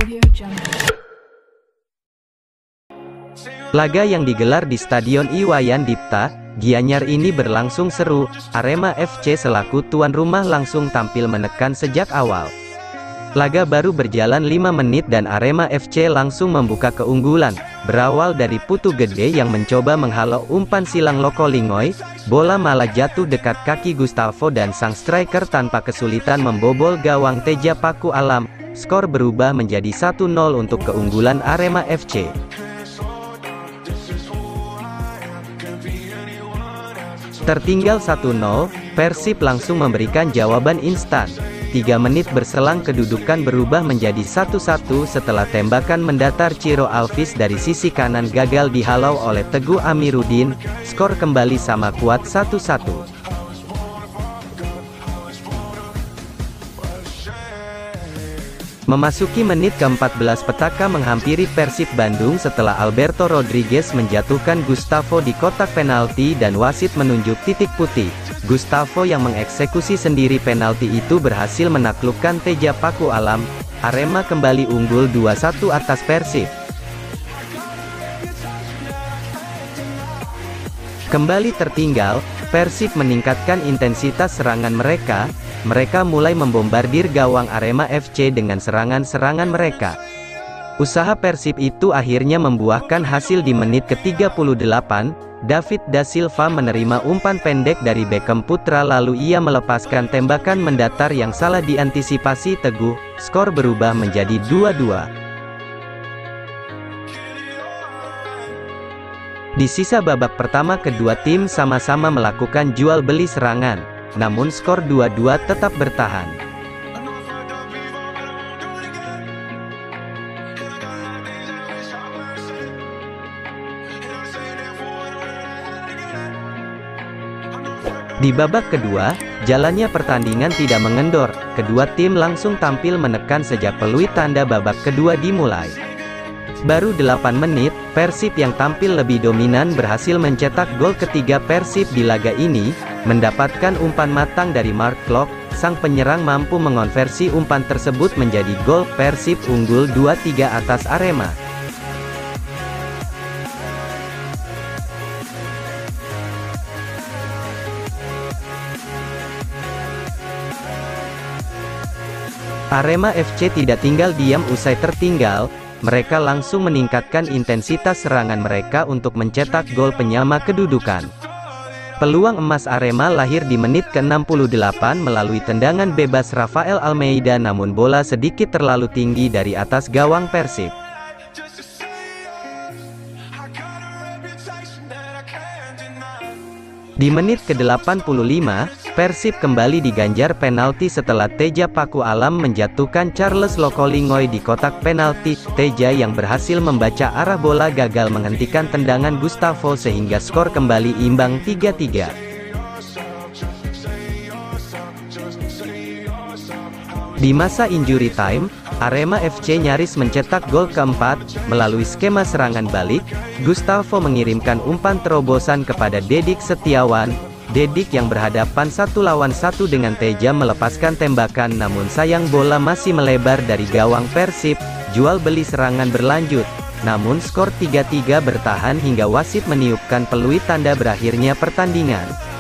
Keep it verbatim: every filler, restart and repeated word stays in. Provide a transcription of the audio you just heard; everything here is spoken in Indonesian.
Laga yang digelar di Stadion Iwayan Dipta, Gianyar ini berlangsung seru. Arema F C selaku tuan rumah langsung tampil menekan sejak awal. Laga baru berjalan lima menit dan Arema F C langsung membuka keunggulan. Berawal dari Putu Gede yang mencoba menghalau umpan silang Lokolingoy, bola malah jatuh dekat kaki Gustavo dan sang striker tanpa kesulitan membobol gawang Teja Paku Alam. Skor berubah menjadi satu nol untuk keunggulan Arema F C. Tertinggal satu nol, Persib langsung memberikan jawaban instan. Tiga menit berselang kedudukan berubah menjadi satu satu setelah tembakan mendatar Ciro Alvis dari sisi kanan gagal dihalau oleh Teguh Amiruddin. Skor kembali sama kuat satu satu. Memasuki menit ke-empat belas petaka menghampiri Persib Bandung setelah Alberto Rodriguez menjatuhkan Gustavo di kotak penalti dan wasit menunjuk titik putih. Gustavo yang mengeksekusi sendiri penalti itu berhasil menaklukkan Teja Paku Alam. Arema kembali unggul dua satu atas Persib. Kembali tertinggal, Persib meningkatkan intensitas serangan mereka. Mereka mulai membombardir gawang Arema F C dengan serangan-serangan mereka. Usaha Persib itu akhirnya membuahkan hasil di menit ke tiga puluh delapan. David Da Silva menerima umpan pendek dari Beckham Putra lalu ia melepaskan tembakan mendatar yang salah diantisipasi Teguh. Skor berubah menjadi dua dua. Di sisa babak pertama kedua tim sama-sama melakukan jual beli serangan. Namun skor dua dua tetap bertahan. Di babak kedua, jalannya pertandingan tidak mengendor. Kedua tim langsung tampil menekan sejak peluit tanda babak kedua dimulai. Baru delapan menit, Persib yang tampil lebih dominan berhasil mencetak gol ketiga Persib di laga ini. Mendapatkan umpan matang dari Mark Klok, sang penyerang mampu mengonversi umpan tersebut menjadi gol. Persib unggul dua tiga atas Arema. Arema F C tidak tinggal diam usai tertinggal. Mereka langsung meningkatkan intensitas serangan mereka untuk mencetak gol penyama kedudukan. Peluang emas Arema lahir di menit ke enam puluh delapan melalui tendangan bebas Rafael Almeida namun bola sedikit terlalu tinggi dari atas gawang Persib. Di menit ke delapan puluh lima, Persib kembali diganjar penalti setelah Teja Paku Alam menjatuhkan Charles Lokolingoy di kotak penalti. Teja yang berhasil membaca arah bola gagal menghentikan tendangan Gustavo sehingga skor kembali imbang tiga tiga. Di masa injury time, Arema F C nyaris mencetak gol keempat. Melalui skema serangan balik, Gustavo mengirimkan umpan terobosan kepada Dedik Setiawan. Dedik yang berhadapan satu lawan satu dengan Teja melepaskan tembakan namun sayang bola masih melebar dari gawang Persib. Jual beli serangan berlanjut. Namun skor tiga tiga bertahan hingga wasit meniupkan peluit tanda berakhirnya pertandingan.